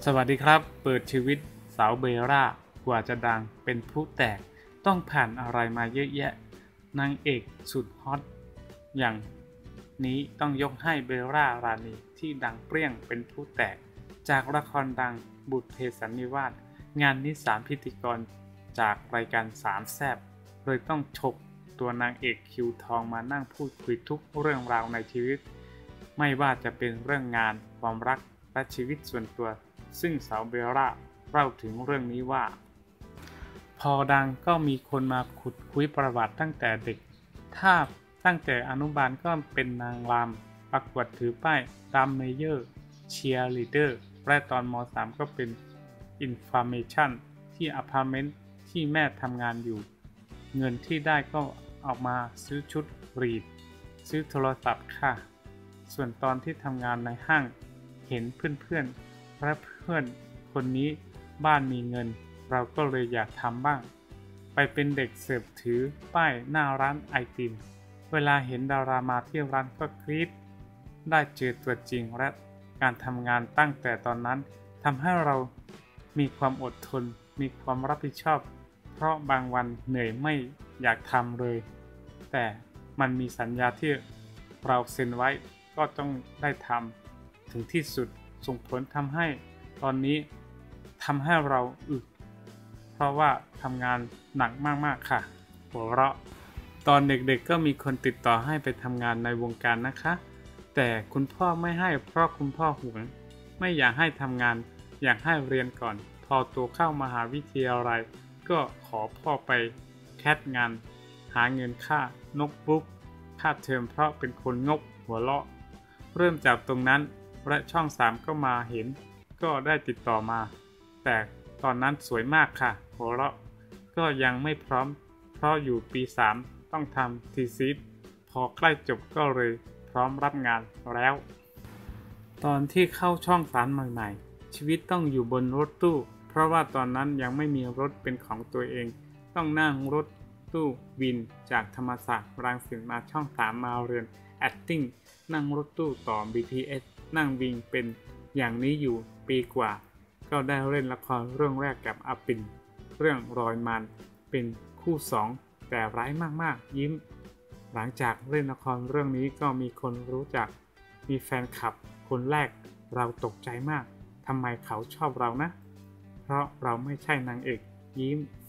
สวัสดีครับเปิดชีวิตสาวเบลล่ากว่าจะดังเป็นพลุแตกต้องผ่านอะไรมาเยอะแยะนางเอกสุดฮอตอย่างนี้ต้องยกให้เบลล่ารานีที่ดังเปรี้ยงเป็นพลุแตกจากละครดังบุพเพสันนิวาสงานนี้3พิธีกรจากรายการสามแซ่บเลยต้องฉกตัวนางเอกคิวทองมานั่งพูดคุยทุกเรื่องราวในชีวิตไม่ว่าจะเป็นเรื่องงานความรักและชีวิตส่วนตัวซึ่งสาวเบลล่าเล่าถึงเรื่องนี้ว่าพอดังก็มีคนมาขุดคุยประวัติตั้งแต่เด็กถ้าตั้งแต่อนุบาลก็เป็นนางรำประกวดถือป้ายรัมเมเยอร์เชียร์ลีดเดอร์และตอนม.3 ก็เป็นอินฟอร์เมชันที่อพาร์ตเมนต์ที่แม่ทำงานอยู่เงินที่ได้ก็ออกมาซื้อชุดรีดซื้อโทรศัพท์ค่ะส่วนตอนที่ทำงานในห้างเห็นเพื่อนๆและเพื่อนคนนี้บ้านมีเงินเราก็เลยอยากทำบ้างไปเป็นเด็กเสิร์ฟถือป้ายหน้าร้านไอติมเวลาเห็นดารามาที่ร้านก็กรี๊ดได้เจอตัวจริงและการทำงานตั้งแต่ตอนนั้นทำให้เรามีความอดทนมีความรับผิดชอบเพราะบางวันเหนื่อยไม่อยากทำเลยแต่มันมีสัญญาที่เราเซ็นไว้ก็ต้องได้ทำถึงที่สุดส่งผลทำให้ตอนนี้ทำให้เราอึดเพราะว่าทำงานหนักมากๆค่ะหัวเราะตอนเด็กๆก็มีคนติดต่อให้ไปทำงานในวงการนะคะแต่คุณพ่อไม่ให้เพราะคุณพ่อห่วงไม่อยากให้ทำงานอยากให้เรียนก่อนพอตัวเข้ามหาวิทยาลัยก็ขอพ่อไปแคสงานหาเงินค่าโน้ตบุ๊กค่าเทอมเพราะเป็นคนงกหัวเราะเริ่มจากตรงนั้นและช่อง3ก็มาเห็นก็ได้ติดต่อมาแต่ตอนนั้นสวยมากค่ะหัวเราะก็ยังไม่พร้อมเพราะอยู่ปี3ต้องทำทีซีสพอใกล้จบก็เลยพร้อมรับงานแล้วตอนที่เข้าช่อง3ใหม่ๆชีวิตต้องอยู่บนรถตู้เพราะว่าตอนนั้นยังไม่มีรถเป็นของตัวเองต้องนั่งรถตู้วินจากธรรมศาสตร์รังสิตมาช่อง3มาเรียน acting นั่งรถตู้ต่อ BTS นั่งวิ่งเป็นอย่างนี้อยู่ปีกว่าก็ได้เล่นละครเรื่องแรกกับอาปิ่นเรื่องรอยมันเป็นคู่2แต่ร้ายมากๆยิ้มหลังจากเล่นละครเรื่องนี้ก็มีคนรู้จักมีแฟนคลับคนแรกเราตกใจมากทำไมเขาชอบเรานะเพราะเราไม่ใช่นางเอกยิ้ม